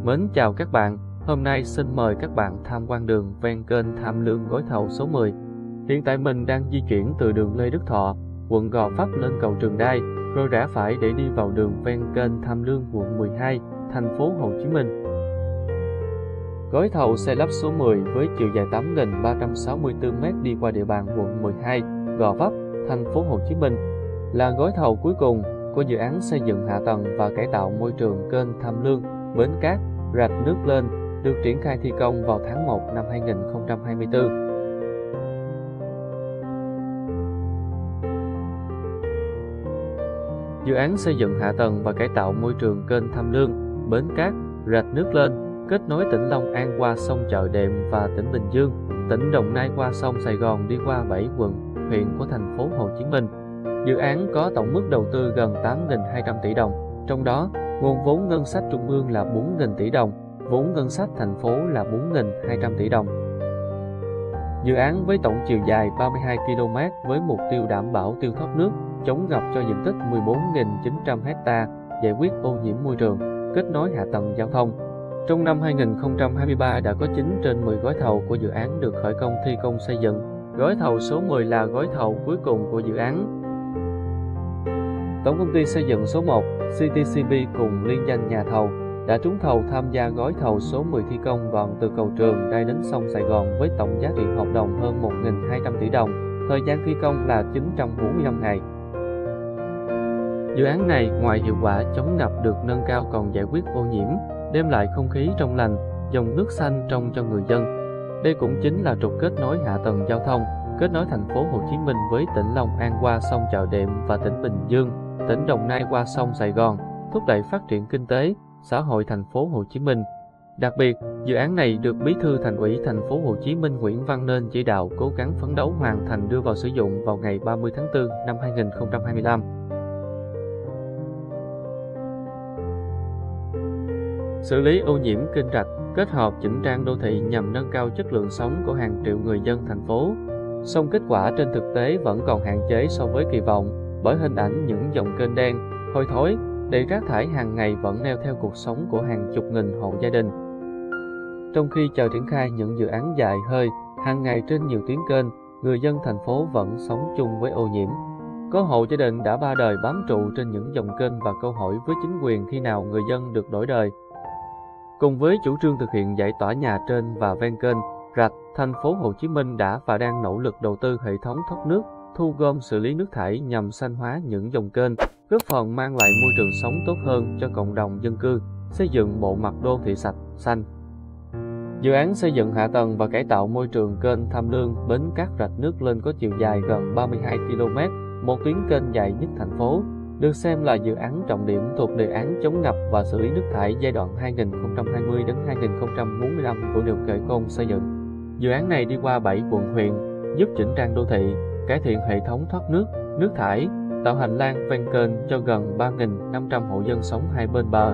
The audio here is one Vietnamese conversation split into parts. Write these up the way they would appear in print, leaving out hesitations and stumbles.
Mến chào các bạn, hôm nay xin mời các bạn tham quan đường ven kênh Tham Lương gói thầu số 10. Hiện tại mình đang di chuyển từ đường Lê Đức Thọ, quận Gò Vấp lên cầu Trường Đai, rồi rẽ phải để đi vào đường ven kênh Tham Lương, quận 12, thành phố Hồ Chí Minh. Gói thầu xây lắp số 10 với chiều dài 8.364m đi qua địa bàn quận 12, Gò Vấp, thành phố Hồ Chí Minh là gói thầu cuối cùng của dự án xây dựng hạ tầng và cải tạo môi trường kênh Tham Lương, bến cát, rạch nước lên, được triển khai thi công vào tháng 1 năm 2024. Dự án xây dựng hạ tầng và cải tạo môi trường kênh Tham Lương, bến cát, rạch nước lên, kết nối tỉnh Long An qua sông Chợ Đệm và tỉnh Bình Dương, tỉnh Đồng Nai qua sông Sài Gòn đi qua 7 quận, huyện của thành phố Hồ Chí Minh. Dự án có tổng mức đầu tư gần 8.200 tỷ đồng, trong đó nguồn vốn ngân sách trung ương là 4.000 tỷ đồng, vốn ngân sách thành phố là 4.200 tỷ đồng. Dự án với tổng chiều dài 32 km với mục tiêu đảm bảo tiêu thoát nước, chống ngập cho diện tích 14.900 ha, giải quyết ô nhiễm môi trường, kết nối hạ tầng giao thông. Trong năm 2023 đã có 9 trên 10 gói thầu của dự án được khởi công thi công xây dựng. Gói thầu số 10 là gói thầu cuối cùng của dự án. Tổng công ty xây dựng số 1, CTCP cùng liên danh nhà thầu đã trúng thầu tham gia gói thầu số 10 thi công đoạn từ cầu Trường Đai đến sông Sài Gòn với tổng giá trị hợp đồng hơn 1.200 tỷ đồng, thời gian thi công là 945 ngày. Dự án này ngoài hiệu quả chống ngập được nâng cao còn giải quyết ô nhiễm, đem lại không khí trong lành, dòng nước xanh trong cho người dân. Đây cũng chính là trục kết nối hạ tầng giao thông, kết nối thành phố Hồ Chí Minh với tỉnh Long An qua sông Chợ Đệm và tỉnh Bình Dương, tỉnh Đồng Nai qua sông Sài Gòn, thúc đẩy phát triển kinh tế, xã hội thành phố Hồ Chí Minh. Đặc biệt, dự án này được Bí thư Thành ủy thành phố Hồ Chí Minh Nguyễn Văn Nên chỉ đạo cố gắng phấn đấu hoàn thành đưa vào sử dụng vào ngày 30 tháng 4 năm 2025. Xử lý ô nhiễm kênh rạch, kết hợp chỉnh trang đô thị nhằm nâng cao chất lượng sống của hàng triệu người dân thành phố. Song kết quả trên thực tế vẫn còn hạn chế so với kỳ vọng, bởi hình ảnh những dòng kênh đen, hôi thối, đầy rác thải hàng ngày vẫn neo theo cuộc sống của hàng chục nghìn hộ gia đình. Trong khi chờ triển khai những dự án dài hơi, hàng ngày trên nhiều tuyến kênh, người dân thành phố vẫn sống chung với ô nhiễm. Có hộ gia đình đã 3 đời bám trụ trên những dòng kênh và câu hỏi với chính quyền khi nào người dân được đổi đời. Cùng với chủ trương thực hiện giải tỏa nhà trên và ven kênh, rạch, thành phố Hồ Chí Minh đã và đang nỗ lực đầu tư hệ thống thoát nước, thu gom xử lý nước thải nhằm xanh hóa những dòng kênh, góp phần mang lại môi trường sống tốt hơn cho cộng đồng dân cư, xây dựng bộ mặt đô thị sạch, xanh. Dự án xây dựng hạ tầng và cải tạo môi trường kênh Tham Lương, bến cát rạch nước lên có chiều dài gần 32 km, một tuyến kênh dài nhất thành phố, được xem là dự án trọng điểm thuộc đề án chống ngập và xử lý nước thải giai đoạn 2020 đến 2045 của điều khởi công xây dựng. Dự án này đi qua 7 quận huyện, giúp chỉnh trang đô thị, cải thiện hệ thống thoát nước, nước thải, tạo hành lang ven kênh cho gần 3.500 hộ dân sống hai bên bờ.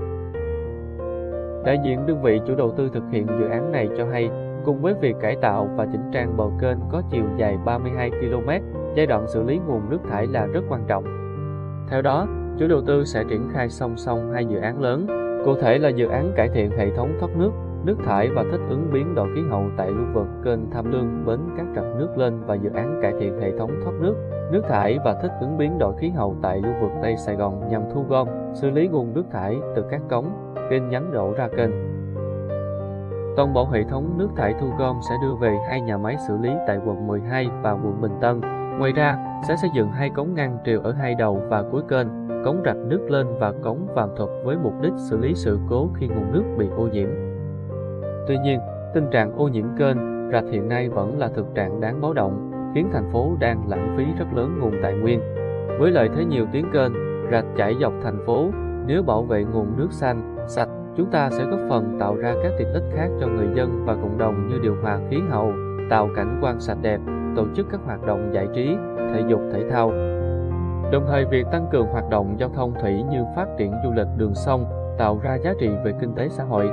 Đại diện đơn vị chủ đầu tư thực hiện dự án này cho hay, cùng với việc cải tạo và chỉnh trang bờ kênh có chiều dài 32 km, giai đoạn xử lý nguồn nước thải là rất quan trọng. Theo đó, chủ đầu tư sẽ triển khai song song hai dự án lớn, cụ thể là dự án cải thiện hệ thống thoát nước thải và thích ứng biến đổi khí hậu tại lưu vực kênh Tham Lương, bến cát rạch nước lên và dự án cải thiện hệ thống thoát nước thải và thích ứng biến đổi khí hậu tại lưu vực Tây Sài Gòn nhằm thu gom, xử lý nguồn nước thải từ các cống, kênh nhánh đổ ra kênh. Toàn bộ hệ thống nước thải thu gom sẽ đưa về hai nhà máy xử lý tại quận 12 và quận Bình Tân. Ngoài ra, sẽ xây dựng hai cống ngăn triều ở hai đầu và cuối kênh, cống rạch nước lên và cống Vàm Thuật với mục đích xử lý sự cố khi nguồn nước bị ô nhiễm. Tuy nhiên, tình trạng ô nhiễm kênh, rạch hiện nay vẫn là thực trạng đáng báo động, khiến thành phố đang lãng phí rất lớn nguồn tài nguyên. Với lợi thế nhiều tuyến kênh, rạch chảy dọc thành phố, nếu bảo vệ nguồn nước xanh, sạch, chúng ta sẽ góp phần tạo ra các tiện ích khác cho người dân và cộng đồng như điều hòa khí hậu, tạo cảnh quan sạch đẹp, tổ chức các hoạt động giải trí, thể dục thể thao. Đồng thời việc tăng cường hoạt động giao thông thủy như phát triển du lịch đường sông, tạo ra giá trị về kinh tế xã hội.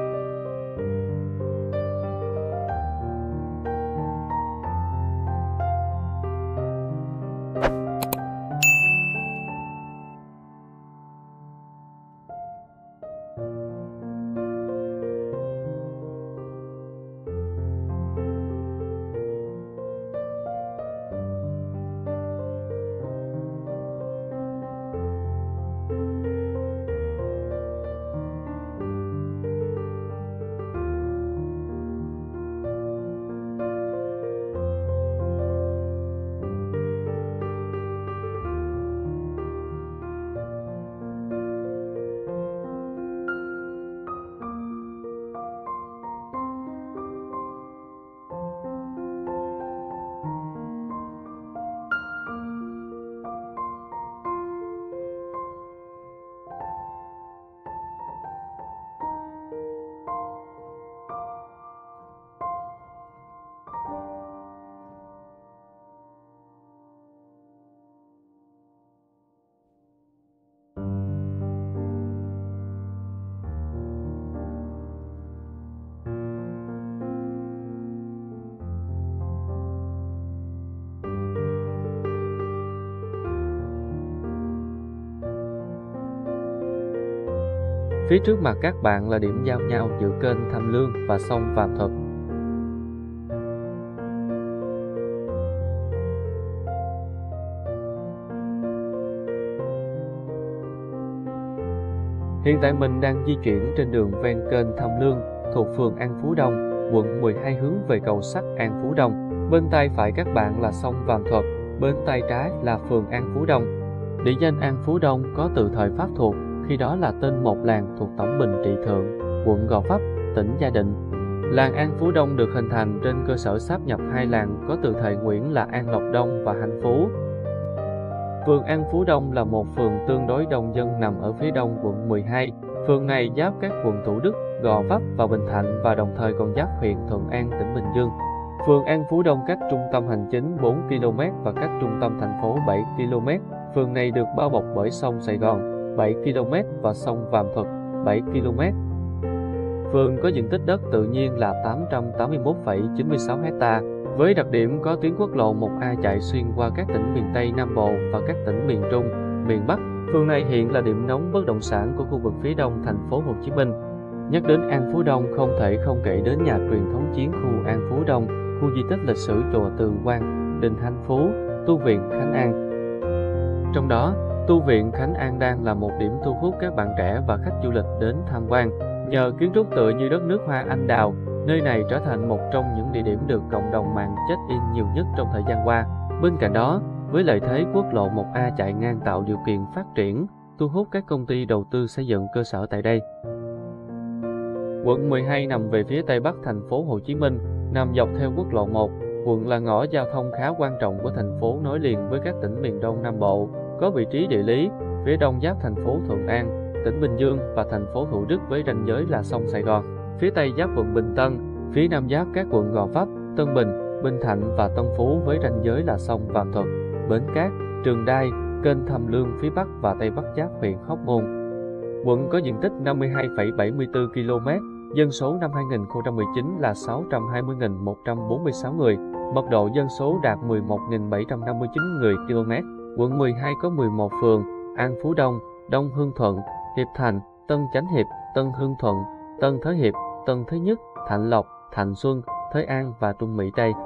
Phía trước mặt các bạn là điểm giao nhau giữa kênh Tham Lương và sông Vàm Thuật. Hiện tại mình đang di chuyển trên đường ven kênh Tham Lương thuộc phường An Phú Đông, quận 12 hướng về cầu sắt An Phú Đông. Bên tay phải các bạn là sông Vàm Thuật, bên tay trái là phường An Phú Đông. Địa danh An Phú Đông có từ thời Pháp thuộc, khi đó là tên một làng thuộc Tổng Bình Trị Thượng, quận Gò Vấp, tỉnh Gia Định. Làng An Phú Đông được hình thành trên cơ sở sáp nhập hai làng có từ thời Nguyễn là An Lộc Đông và Hạnh Phú. Phường An Phú Đông là một phường tương đối đông dân nằm ở phía đông quận 12. Phường này giáp các quận Thủ Đức, Gò Vấp và Bình Thạnh và đồng thời còn giáp huyện Thuận An, tỉnh Bình Dương. Phường An Phú Đông cách trung tâm hành chính 4 km và cách trung tâm thành phố 7 km. Phường này được bao bọc bởi sông Sài Gòn 7 km và sông Vàm Thuật 7 km. Phường có diện tích đất tự nhiên là 881,96 ha, với đặc điểm có tuyến quốc lộ 1A chạy xuyên qua các tỉnh miền Tây Nam Bộ và các tỉnh miền Trung, miền Bắc. Phường này hiện là điểm nóng bất động sản của khu vực phía đông thành phố Hồ Chí Minh. Nhắc đến An Phú Đông không thể không kể đến nhà truyền thống chiến khu An Phú Đông, khu di tích lịch sử chùa Từ Quan, đình Hạnh Phú, tu viện Khánh An. Trong đó, tu viện Khánh An đang là một điểm thu hút các bạn trẻ và khách du lịch đến tham quan. Nhờ kiến trúc tựa như đất nước hoa anh đào, nơi này trở thành một trong những địa điểm được cộng đồng mạng check-in nhiều nhất trong thời gian qua. Bên cạnh đó, với lợi thế quốc lộ 1A chạy ngang tạo điều kiện phát triển, thu hút các công ty đầu tư xây dựng cơ sở tại đây. Quận 12 nằm về phía tây bắc thành phố Hồ Chí Minh, nằm dọc theo quốc lộ 1. Quận là ngõ giao thông khá quan trọng của thành phố nối liền với các tỉnh miền Đông Nam Bộ, có vị trí địa lý, phía đông giáp thành phố Thuận An, tỉnh Bình Dương và thành phố Thủ Đức với ranh giới là sông Sài Gòn. Phía tây giáp quận Bình Tân, phía nam giáp các quận Gò Vấp, Tân Bình, Bình Thạnh và Tân Phú với ranh giới là sông Vàm Thuật, Bến Cát, Trường Đai, kênh Tham Lương phía bắc và tây bắc giáp huyện Hóc Môn. Quận có diện tích 52,74 km, dân số năm 2019 là 620.146 người, mật độ dân số đạt 11.759 người km. Quận 12 có 11 phường: An Phú Đông, Đông Hương Thuận, Hiệp Thành, Tân Chánh Hiệp, Tân Hương Thuận, Tân Thới Hiệp, Tân Thới Nhất, Thạnh Lộc, Thạnh Xuân, Thới An và Trung Mỹ Tây.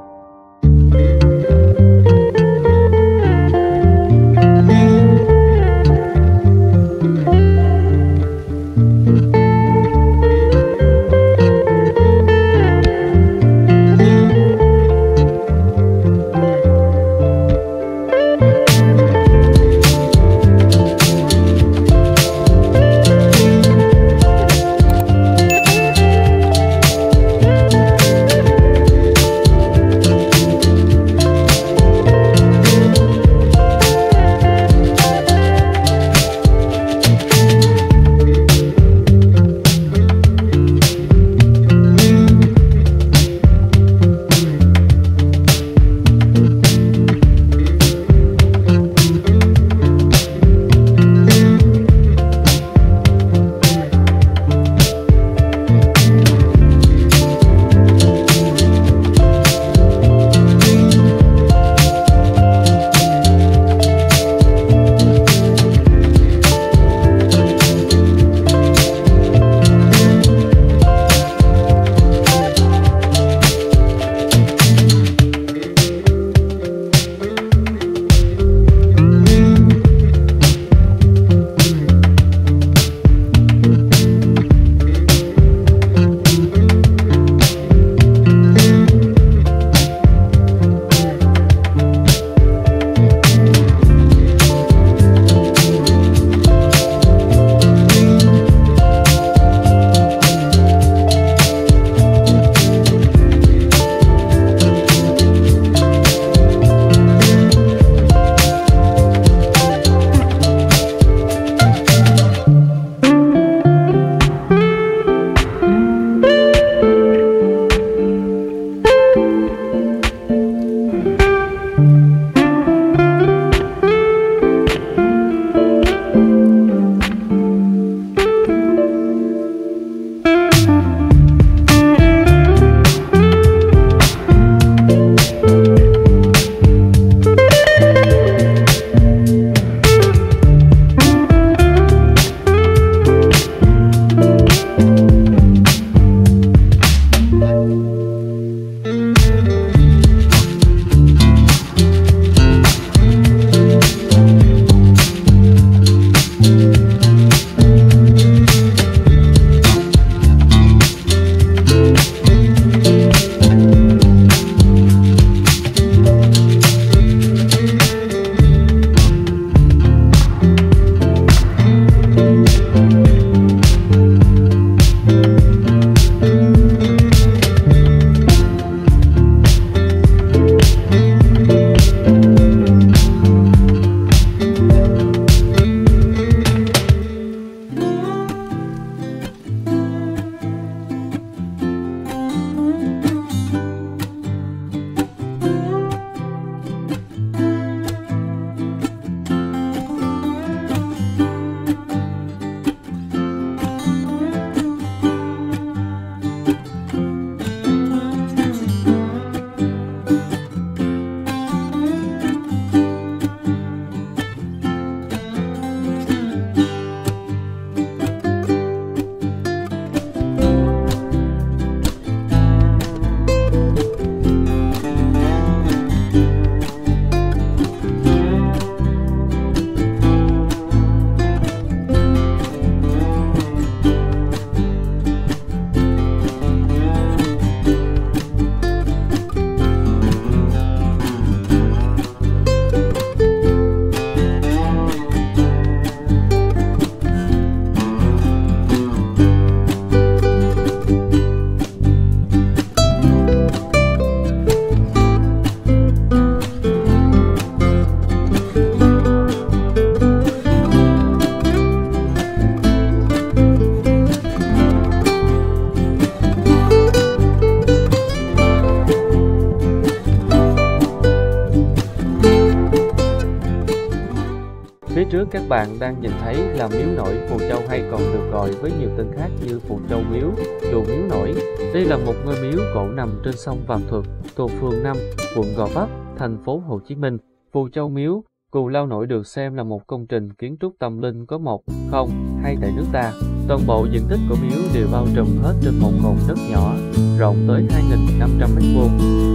Phía trước các bạn đang nhìn thấy là miếu nổi Phù Châu, hay còn được gọi với nhiều tên khác như Phù Châu Miếu, chùa Miếu Nổi. Đây là một ngôi miếu cổ nằm trên sông Vàm Thuật, thuộc phường 5, quận Gò Vấp, thành phố Hồ Chí Minh. Phù Châu Miếu, Cù Lao Nổi được xem là một công trình kiến trúc tâm linh có một, không, hai tại nước ta. Toàn bộ diện tích của miếu đều bao trùm hết trên một cồn đất nhỏ, rộng tới 2.500 m².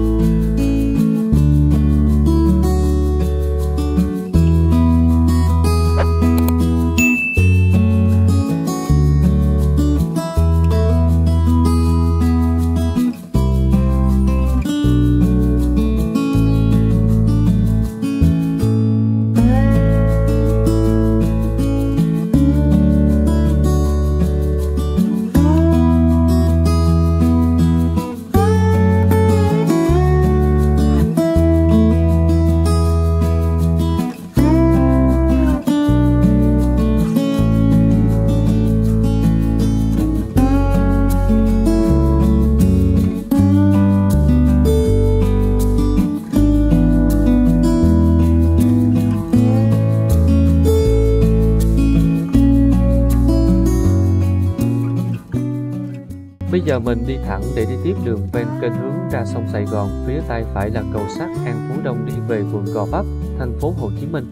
Bây giờ mình đi thẳng để đi tiếp đường ven kênh hướng ra sông Sài Gòn, phía tay phải là cầu sắt An Phú Đông đi về quận Gò Vấp, thành phố Hồ Chí Minh.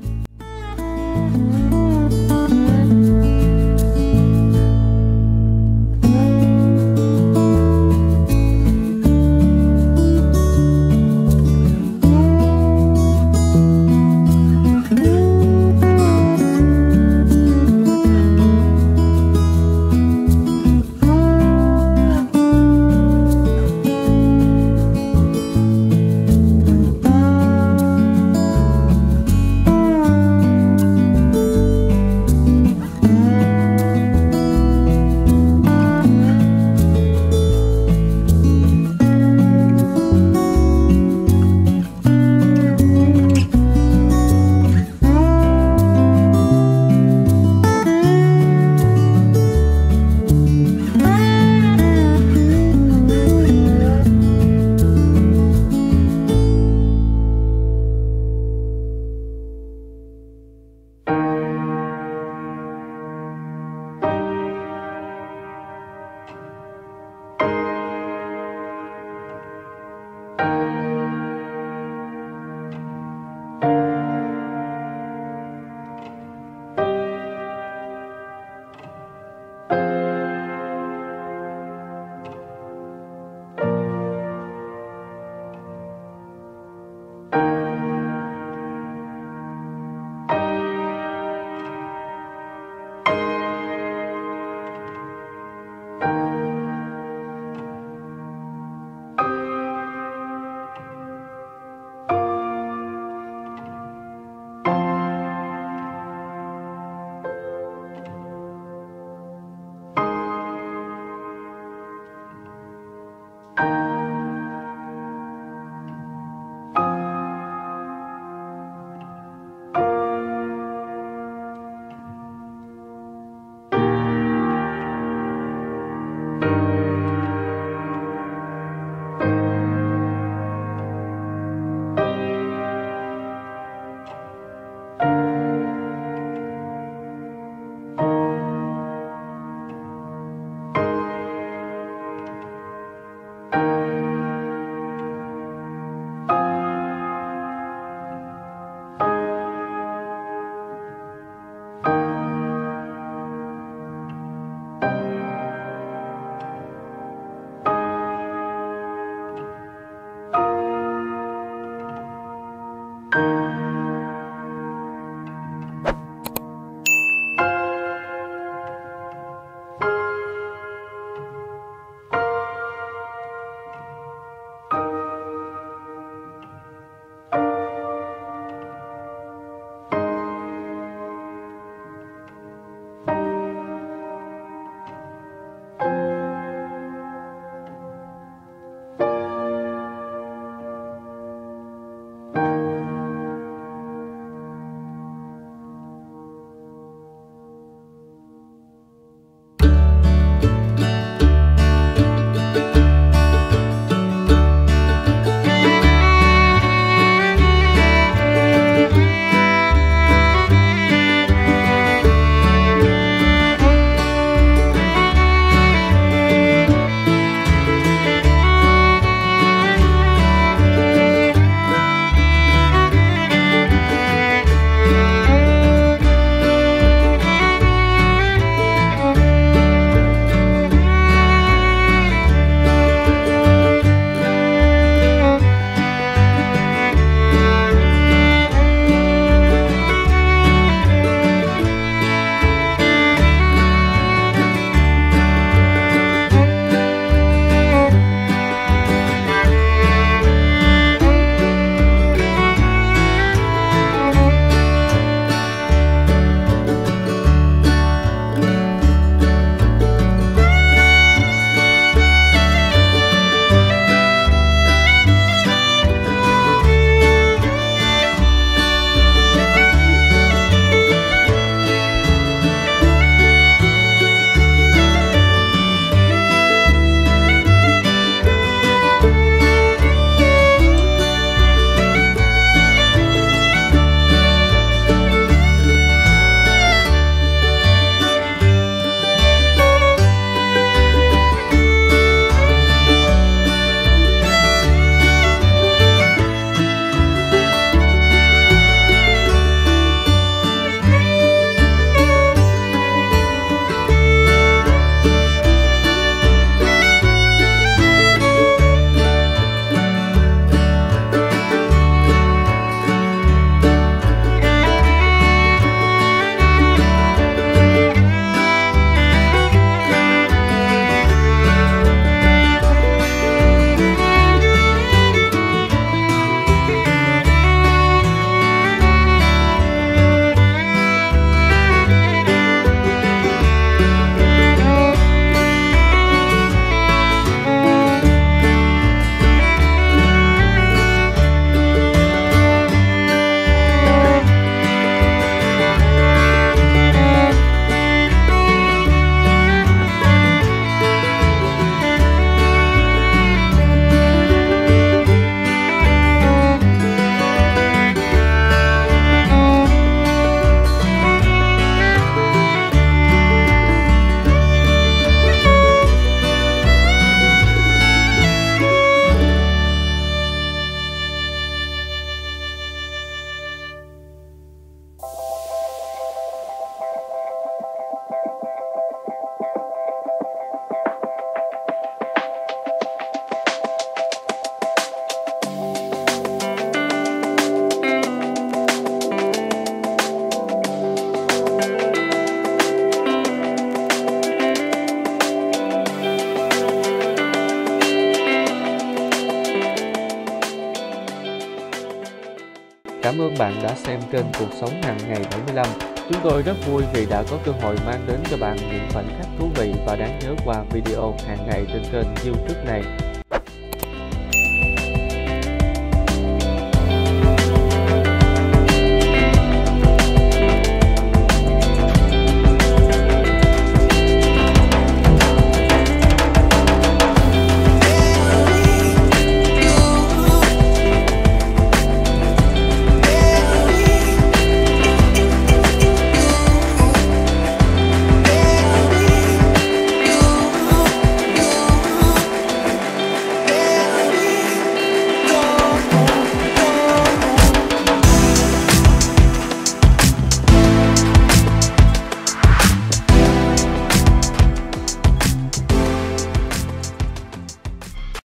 Cảm ơn bạn đã xem kênh Cuộc Sống Hàng Ngày 75. Chúng tôi rất vui vì đã có cơ hội mang đến cho bạn những khoảnh khắc thú vị và đáng nhớ qua video hàng ngày trên kênh YouTube này.